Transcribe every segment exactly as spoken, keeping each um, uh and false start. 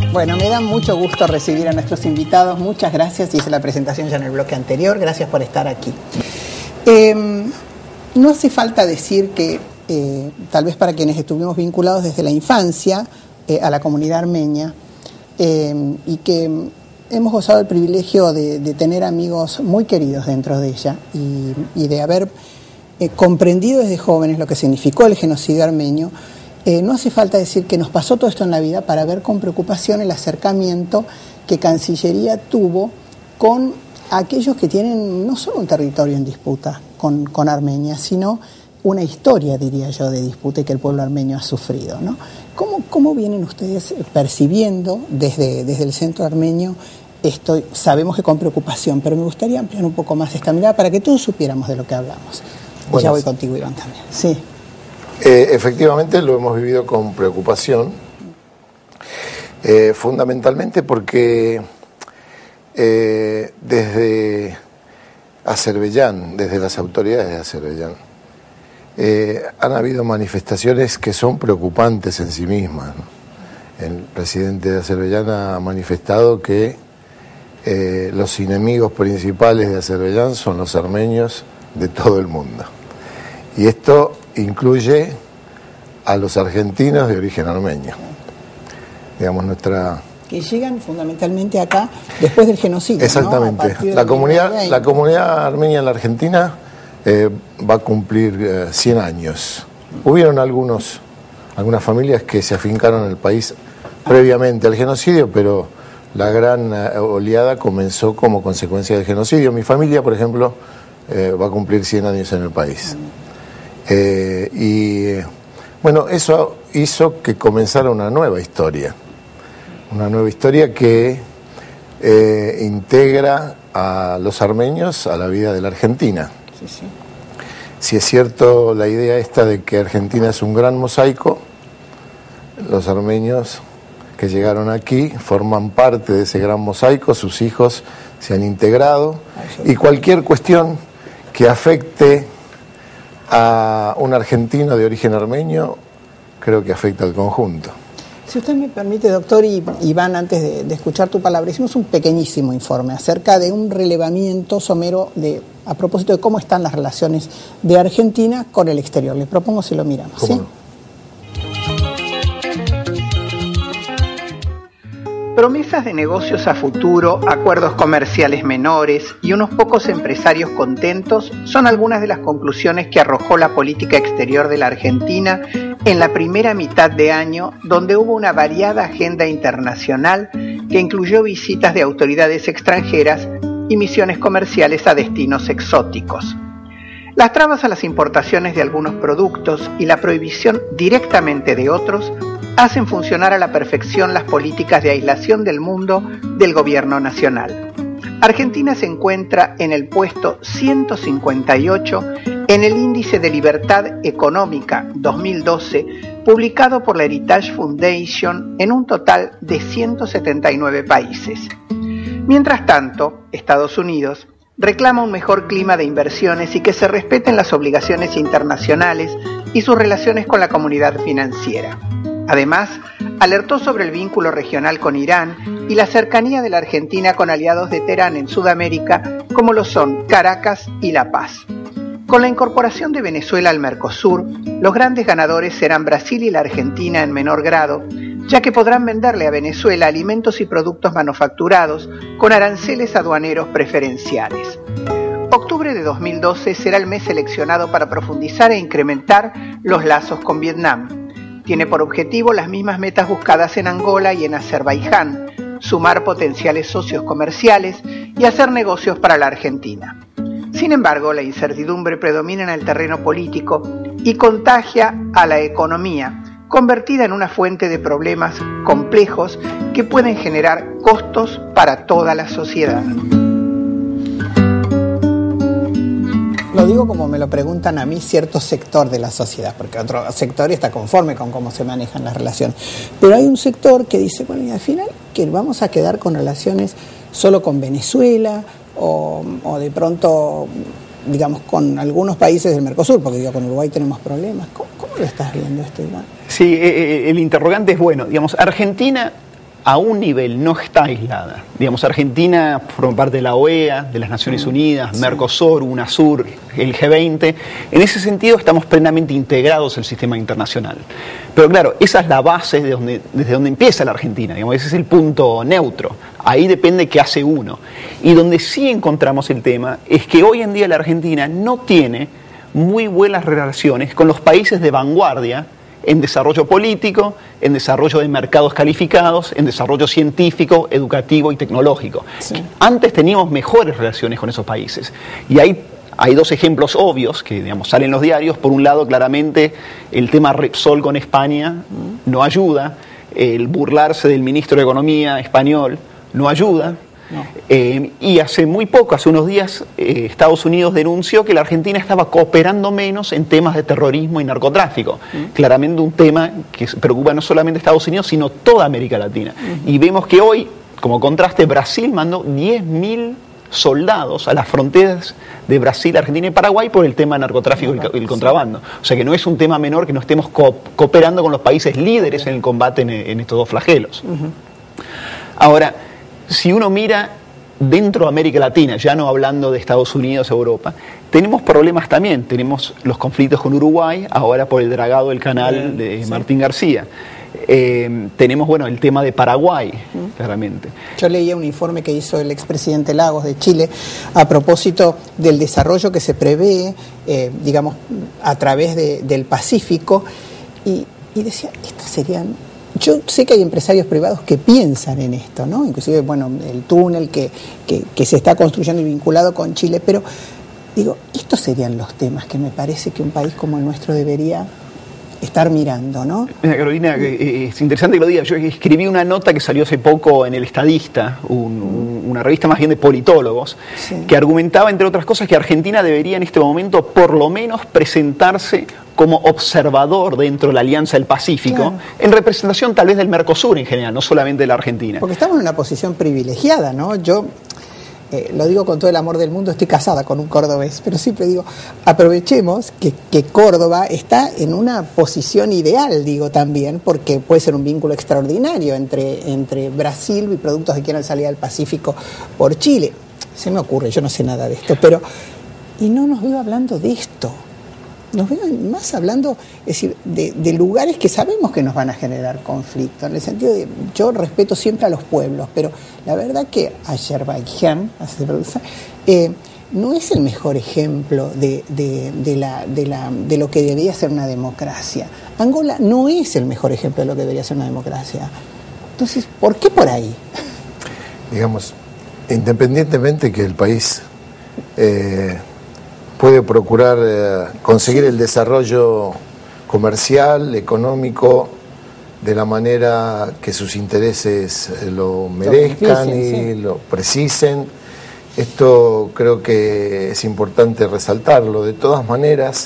Bueno, me da mucho gusto recibir a nuestros invitados. Muchas gracias. Hice la presentación ya en el bloque anterior. Gracias por estar aquí. Eh, no hace falta decir que, eh, tal vez para quienes estuvimos vinculados desde la infancia eh, a la comunidad armenia eh, y que hemos gozado el privilegio de, de tener amigos muy queridos dentro de ella y, y de haber eh, comprendido desde jóvenes lo que significó el genocidio armenio. Eh, no hace falta decir que nos pasó todo esto en la vida para ver con preocupación el acercamiento que Cancillería tuvo con aquellos que tienen no solo un territorio en disputa con, con Armenia, sino una historia, diría yo, de disputa y que el pueblo armenio ha sufrido, ¿no? ¿Cómo, cómo vienen ustedes percibiendo desde, desde el centro armenio esto? Sabemos que con preocupación, pero me gustaría ampliar un poco más esta mirada para que todos supiéramos de lo que hablamos. Bueno, ya voy contigo, Iván, también. Sí. Eh, efectivamente lo hemos vivido con preocupación, eh, fundamentalmente porque eh, desde Azerbaiyán, desde las autoridades de Azerbaiyán, eh, han habido manifestaciones que son preocupantes en sí mismas, ¿no? El presidente de Azerbaiyán ha manifestado que eh, los enemigos principales de Azerbaiyán son los armenios de todo el mundo. Y esto incluye a los argentinos de origen armenio. Digamos, nuestra... Que llegan fundamentalmente acá después del genocidio. Exactamente. ¿No? La comunidad, la comunidad armenia en la Argentina eh, va a cumplir eh, cien años. Hubieron algunos, algunas familias que se afincaron en el país previamente al genocidio, pero la gran eh, oleada comenzó como consecuencia del genocidio. Mi familia, por ejemplo, eh, va a cumplir cien años en el país. Eh, y bueno, eso hizo que comenzara una nueva historia, una nueva historia que eh, integra a los armenios a la vida de la Argentina. Sí, sí. Si es cierto la idea esta de que Argentina es un gran mosaico, los armenios que llegaron aquí forman parte de ese gran mosaico, sus hijos se han integrado, y cualquier cuestión que afecte a un argentino de origen armenio, creo que afecta al conjunto. Si usted me permite, doctor y Iván, antes de, de escuchar tu palabra, hicimos un pequeñísimo informe acerca de un relevamiento somero de, a propósito de cómo están las relaciones de Argentina con el exterior. Les propongo si lo miramos. ¿Sí? No? Promesas de negocios a futuro, acuerdos comerciales menores y unos pocos empresarios contentos son algunas de las conclusiones que arrojó la política exterior de la Argentina en la primera mitad de año, donde hubo una variada agenda internacional que incluyó visitas de autoridades extranjeras y misiones comerciales a destinos exóticos. Las trabas a las importaciones de algunos productos y la prohibición directamente de otros hacen funcionar a la perfección las políticas de aislación del mundo del gobierno nacional. Argentina se encuentra en el puesto ciento cincuenta y ocho en el Índice de Libertad Económica dos mil doce, publicado por la Heritage Foundation en un total de ciento setenta y nueve países. Mientras tanto, Estados Unidos reclama un mejor clima de inversiones y que se respeten las obligaciones internacionales y sus relaciones con la comunidad financiera. Además, alertó sobre el vínculo regional con Irán y la cercanía de la Argentina con aliados de Teherán en Sudamérica, como lo son Caracas y La Paz. Con la incorporación de Venezuela al Mercosur, los grandes ganadores serán Brasil y la Argentina en menor grado, ya que podrán venderle a Venezuela alimentos y productos manufacturados con aranceles aduaneros preferenciales. Octubre de dos mil doce será el mes seleccionado para profundizar e incrementar los lazos con Vietnam. Tiene por objetivo las mismas metas buscadas en Angola y en Azerbaiyán, sumar potenciales socios comerciales y hacer negocios para la Argentina. Sin embargo, la incertidumbre predomina en el terreno político y contagia a la economía, convertida en una fuente de problemas complejos que pueden generar costos para toda la sociedad. Lo digo como me lo preguntan a mí cierto sector de la sociedad, porque otro sector está conforme con cómo se manejan las relaciones. Pero hay un sector que dice, bueno, y al final, que vamos a quedar con relaciones solo con Venezuela o, o de pronto, digamos, con algunos países del Mercosur, porque digo, con Uruguay tenemos problemas. ¿Cómo, cómo lo estás viendo esto, Iván? Sí, eh, el interrogante es bueno. Digamos, Argentina a un nivel no está aislada. Digamos, Argentina forma parte de la O E A, de las Naciones Unidas, sí. Mercosur, UNASUR, el G veinte. En ese sentido estamos plenamente integrados en el sistema internacional. Pero claro, esa es la base de donde, desde donde empieza la Argentina. Digamos, ese es el punto neutro. Ahí depende qué hace uno. Y donde sí encontramos el tema es que hoy en día la Argentina no tiene muy buenas relaciones con los países de vanguardia en desarrollo político, en desarrollo de mercados calificados, en desarrollo científico, educativo y tecnológico. Sí. Antes teníamos mejores relaciones con esos países. Y hay, hay dos ejemplos obvios que, digamos, salen en los diarios. Por un lado, claramente, el tema Repsol con España no ayuda. El burlarse del ministro de Economía español no ayuda. No. Eh, y hace muy poco, hace unos días, eh, Estados Unidos denunció que la Argentina estaba cooperando menos en temas de terrorismo y narcotráfico. Mm. Claramente un tema que preocupa no solamente a Estados Unidos, sino toda América Latina. Mm. Y vemos que hoy, como contraste, Brasil mandó diez mil soldados a las fronteras de Brasil, Argentina y Paraguay por el tema narcotráfico y el contrabando. O sea que no es un tema menor que no estemos co cooperando con los países líderes en el combate en, en estos dos flagelos. Uh-huh. Ahora, si uno mira dentro de América Latina, ya no hablando de Estados Unidos, Europa, tenemos problemas también. Tenemos los conflictos con Uruguay, ahora por el dragado del canal de sí. Martín García. Eh, tenemos, bueno, el tema de Paraguay, mm. claramente. Yo leía un informe que hizo el expresidente Lagos de Chile a propósito del desarrollo que se prevé, eh, digamos, a través de, del Pacífico, y, y decía, estas serían... Yo sé que hay empresarios privados que piensan en esto, ¿no? Inclusive, bueno, el túnel que, que, que se está construyendo y vinculado con Chile, pero digo, estos serían los temas que me parece que un país como el nuestro debería estar mirando, ¿no? Mira, Carolina, es interesante que lo digas. Yo escribí una nota que salió hace poco en El Estadista, un, un, una revista más bien de politólogos, sí. que argumentaba, entre otras cosas, que Argentina debería en este momento por lo menos presentarse como observador dentro de la Alianza del Pacífico, claro. en representación tal vez del Mercosur en general, no solamente de la Argentina. Porque estamos en una posición privilegiada, ¿no? Yo... Eh, lo digo con todo el amor del mundo, estoy casada con un cordobés, pero siempre digo, aprovechemos que, que Córdoba está en una posición ideal, digo también, porque puede ser un vínculo extraordinario entre, entre Brasil y productos que quieran salir al Pacífico por Chile. Se me ocurre, yo no sé nada de esto, pero... Y no nos veo hablando de esto. Nos veo más hablando, es decir, de, de lugares que sabemos que nos van a generar conflicto, en el sentido de, yo respeto siempre a los pueblos, pero la verdad que Azerbaiyán eh, no es el mejor ejemplo de, de, de, la, de, la, de lo que debería ser una democracia. Angola no es el mejor ejemplo de lo que debería ser una democracia. Entonces, ¿por qué por ahí? Digamos, independientemente que el país... Eh, puede procurar eh, conseguir el desarrollo comercial, económico, de la manera que sus intereses eh, lo merezcan y sí. lo precisen. Esto creo que es importante resaltarlo. De todas maneras,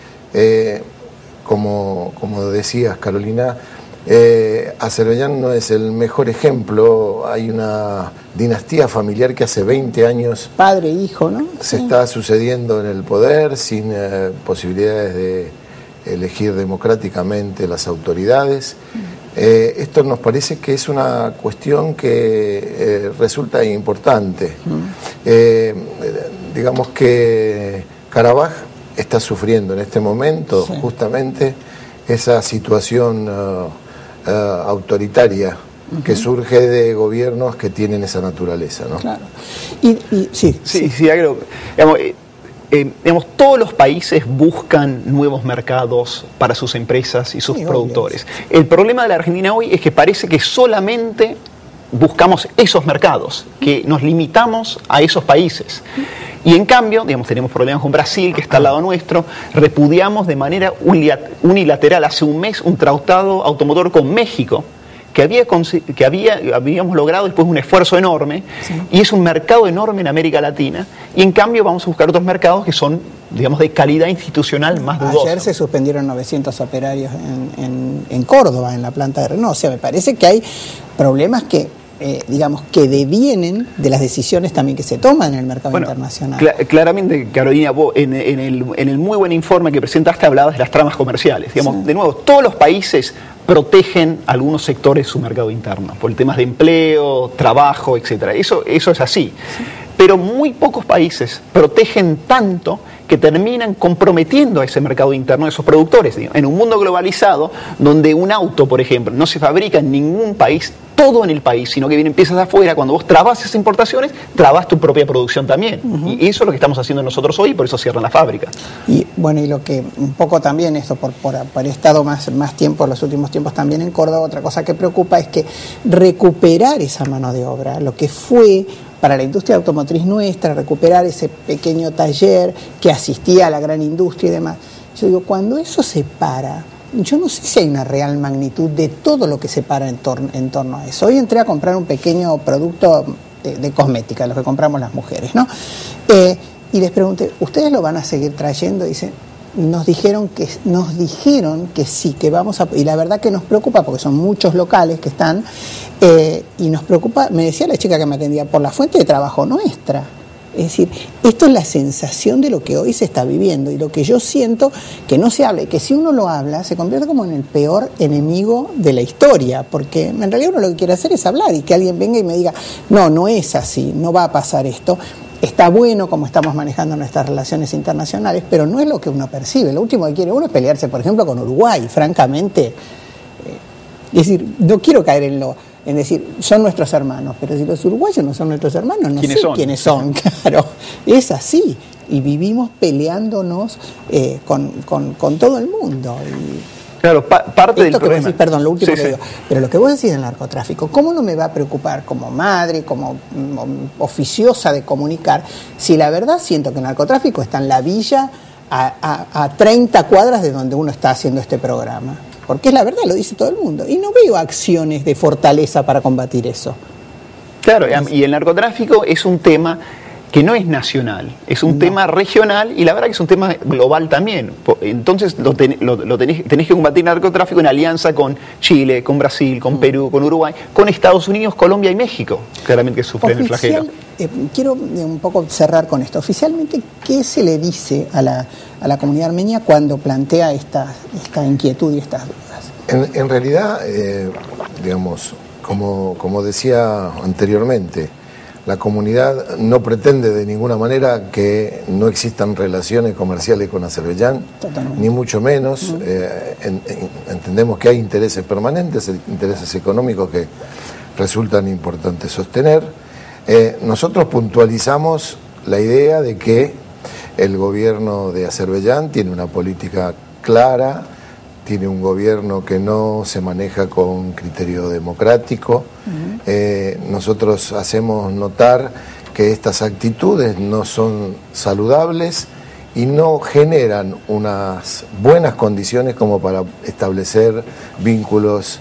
eh, como, como decías, Carolina, eh, Azerbaiyán no es el mejor ejemplo. Hay una dinastía familiar que hace veinte años... Padre e hijo, ¿no? Se sí. está sucediendo en el poder sin eh, posibilidades de elegir democráticamente las autoridades. Eh, esto nos parece que es una cuestión que eh, resulta importante. Eh, digamos que Karabaj está sufriendo en este momento sí. justamente esa situación uh, uh, autoritaria uh-huh. que surge de gobiernos que tienen esa naturaleza, ¿no? Claro. Y, y, sí, sí, sí, sí, creo, digamos, eh, eh, digamos, todos los países buscan nuevos mercados para sus empresas y sus sí, productores. Obvio. El problema de la Argentina hoy es que parece que solamente buscamos esos mercados, que nos limitamos a esos países. Y en cambio, digamos, tenemos problemas con Brasil, que está al lado nuestro, repudiamos de manera unilateral hace un mes un tratado automotor con México, que, había, que había, habíamos logrado después un esfuerzo enorme, sí. y es un mercado enorme en América Latina, y en cambio vamos a buscar otros mercados que son, digamos, de calidad institucional más dudosa. Ayer se suspendieron novecientos operarios en, en, en Córdoba, en la planta de Renault. O sea, me parece que hay problemas que... Eh, digamos, que devienen de las decisiones también que se toman en el mercado bueno, internacional. Cl claramente, Carolina, vos en, en, el, en el muy buen informe que presentaste hablabas de las tramas comerciales. Digamos, sí. De nuevo, todos los países protegen algunos sectores de su mercado interno, por temas de empleo, trabajo, etcétera. Eso, eso es así. Sí. Pero muy pocos países protegen tanto que terminan comprometiendo a ese mercado interno de esos productores. En un mundo globalizado, donde un auto, por ejemplo, no se fabrica en ningún país, todo en el país, sino que vienen piezas de afuera, cuando vos trabas esas importaciones, trabas tu propia producción también. Uh-huh. Y eso es lo que estamos haciendo nosotros hoy, por eso cierran las fábricas. Y bueno, y lo que un poco también, esto por, por haber estado más, más tiempo, en los últimos tiempos también en Córdoba, otra cosa que preocupa es que recuperar esa mano de obra, lo que fue para la industria automotriz nuestra, recuperar ese pequeño taller que asistía a la gran industria y demás. Yo digo, cuando eso se para, yo no sé si hay una real magnitud de todo lo que se para en, tor- en torno a eso. Hoy entré a comprar un pequeño producto de, de cosmética, los que compramos las mujeres, ¿no? Eh, y les pregunté, ¿ustedes lo van a seguir trayendo? Y dicen, nos dijeron que nos dijeron que sí, que vamos a, y la verdad que nos preocupa porque son muchos locales que están eh, y nos preocupa, me decía la chica que me atendía, por la fuente de trabajo nuestra. Es decir, esto es la sensación de lo que hoy se está viviendo y lo que yo siento que no se habla y que si uno lo habla se convierte como en el peor enemigo de la historia, porque en realidad uno lo que quiere hacer es hablar y que alguien venga y me diga, no, no es así, no va a pasar esto. Está bueno como estamos manejando nuestras relaciones internacionales, pero no es lo que uno percibe. Lo último que quiere uno es pelearse, por ejemplo, con Uruguay, francamente. Eh, es decir, no quiero caer en lo en decir, son nuestros hermanos, pero si los uruguayos no son nuestros hermanos, no sé son? quiénes son, claro. Es así. Y vivimos peleándonos eh, con, con, con todo el mundo. Y, Claro, pa- parte del que problema. Vos decís, perdón, lo último sí, que sí. digo. Pero lo que vos decís del narcotráfico, ¿cómo no me va a preocupar como madre, como mm, oficiosa de comunicar, si la verdad siento que el narcotráfico está en la villa a, a, a treinta cuadras de donde uno está haciendo este programa? Porque es la verdad, lo dice todo el mundo. Y no veo acciones de fortaleza para combatir eso. Claro, y el narcotráfico es un tema que no es nacional, es un no. tema regional y la verdad que es un tema global también. Entonces lo, ten, lo, lo tenés, tenés que combatir el narcotráfico en alianza con Chile, con Brasil, con Perú, con Uruguay, con Estados Unidos, Colombia y México, claramente que sufren el flagelo. Eh, quiero un poco cerrar con esto. Oficialmente, ¿qué se le dice a la, a la comunidad armenia cuando plantea esta, esta inquietud y estas dudas? En, en realidad, eh, digamos, como, como decía anteriormente, la comunidad no pretende de ninguna manera que no existan relaciones comerciales con Azerbaiyán, Totalmente. Ni mucho menos. Uh-huh. Eh, en, en, entendemos que hay intereses permanentes, intereses económicos que resultan importantes sostener. Eh, nosotros puntualizamos la idea de que el gobierno de Azerbaiyán tiene una política clara, tiene un gobierno que no se maneja con criterio democrático. Uh-huh. Eh, nosotros hacemos notar que estas actitudes no son saludables y no generan unas buenas condiciones como para establecer vínculos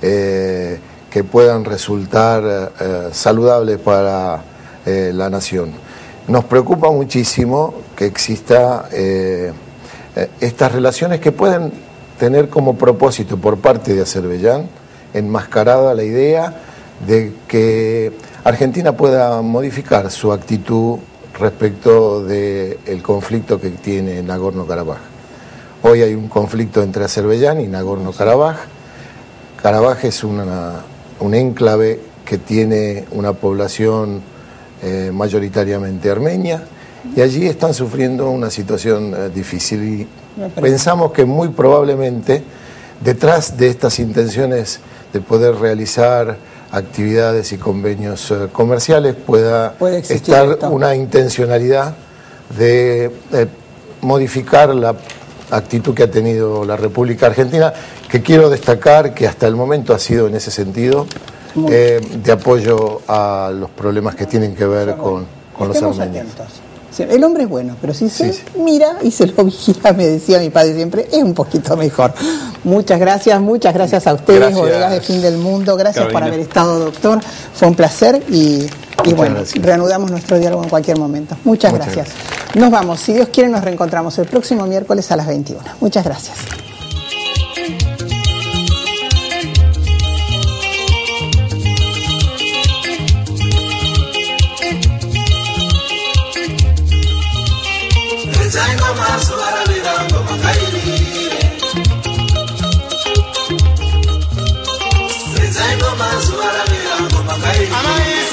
eh, que puedan resultar eh, saludables para eh, la nación. Nos preocupa muchísimo que exista eh, eh, estas relaciones que pueden tener como propósito por parte de Azerbaiyán enmascarada la idea de que Argentina pueda modificar su actitud respecto del conflicto que tiene Nagorno-Karabaj. Hoy hay un conflicto entre Azerbaiyán y Nagorno-Karabaj. Karabaj es una, un enclave que tiene una población eh, mayoritariamente armenia y allí están sufriendo una situación eh, difícil y pensamos que muy probablemente detrás de estas intenciones de poder realizar actividades y convenios eh, comerciales pueda Puede estar esto. una intencionalidad de eh, modificar la actitud que ha tenido la República Argentina, que quiero destacar que hasta el momento ha sido en ese sentido eh, de apoyo a los problemas que tienen que ver con, con los armenios. Atentos. El hombre es bueno, pero si se sí, sí. mira y se lo vigila, me decía mi padre siempre, es un poquito mejor. Muchas gracias, muchas gracias a ustedes, gracias. Bodegas de Fin del Mundo, gracias Carolina. por haber estado, doctor. Fue un placer y, y bueno, gracias. reanudamos nuestro diálogo en cualquier momento. Muchas, muchas gracias. gracias. Nos vamos, si Dios quiere nos reencontramos el próximo miércoles a las veintiuna. Muchas gracias. Anaís